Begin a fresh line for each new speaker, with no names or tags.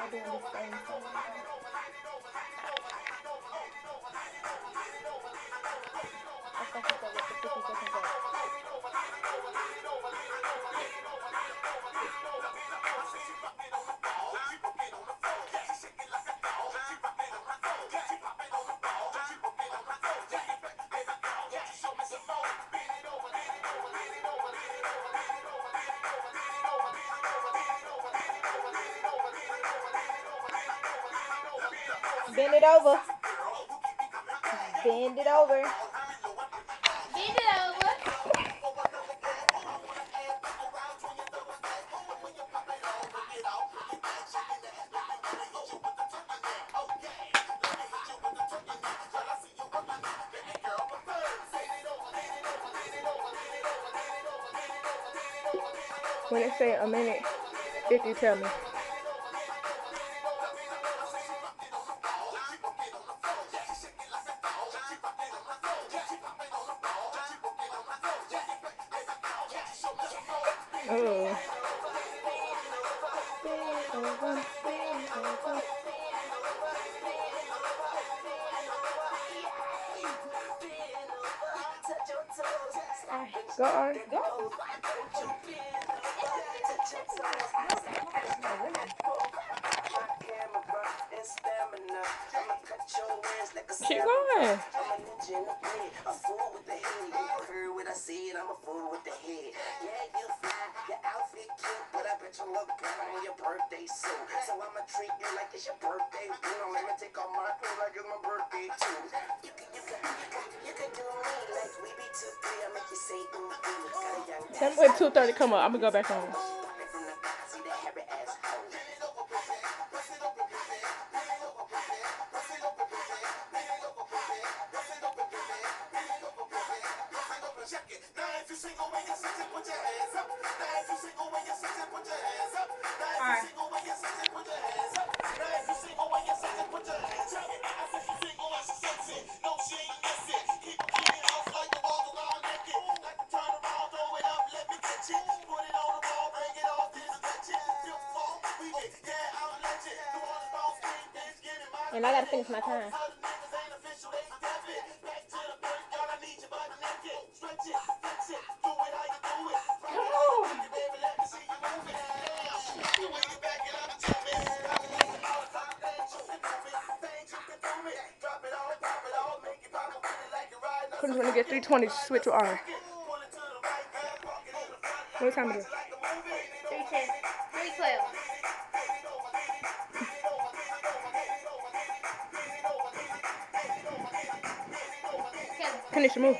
all doing the same thing. Let's go with the 50 seconds up. Bend it over. Bend it over.
Bend it over.
When it say a minute 50, tell me. Oh. Go on.
Go.
Keep going.
I'm a fool with the head. Yeah, you fly, your outfit cute, but I bet you look good on your birthday suit. So I'ma treat you like it's your birthday. You know, let me take off my clothes like it's my birthday too. You can do me like we be 2-3. I make you say ooh ooh. Got a young
Tell me when 2:30 come up. I'm gonna go back home.
from the back, see that hairy asshole.
And I gotta finish my time. Couldn't want to get 320 to switch to Arri. What time is it?
3:10. 3:12.
Kenisha, move.